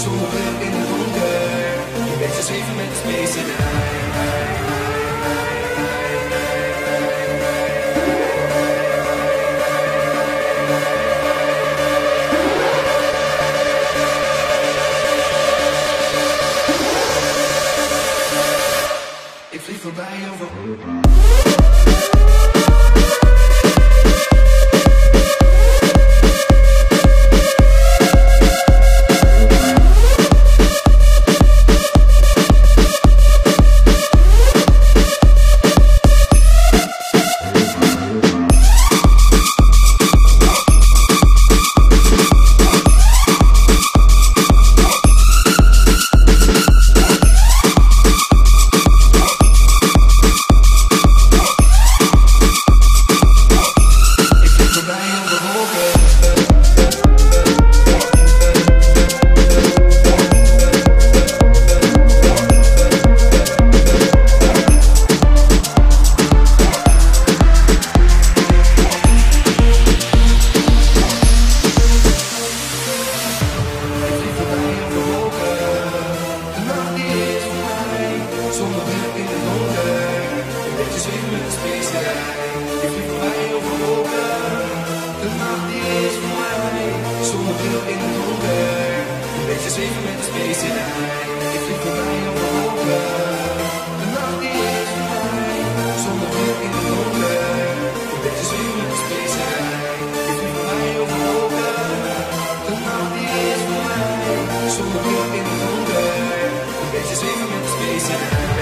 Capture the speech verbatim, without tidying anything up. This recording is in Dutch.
zonder bril in het donker. Een beetje zweven met de spacerij. Ik vlieg voorbij over. Zonder bril in het donker, een beetje zweven met de spacerij. Ik vlieg voorbij over wolken, de nacht die is voor mij. Zonder bril in het donker, een beetje zweven met de spacerij. Ik vlieg voorbij over wolken, de nacht die is voor mij. Zonder bril in het donker, een beetje zweven met de spacerij. Ik vlieg voorbij over wolken, de nacht die is voor mij. Zonder bril in het donker, een beetje zweven met de spacerij.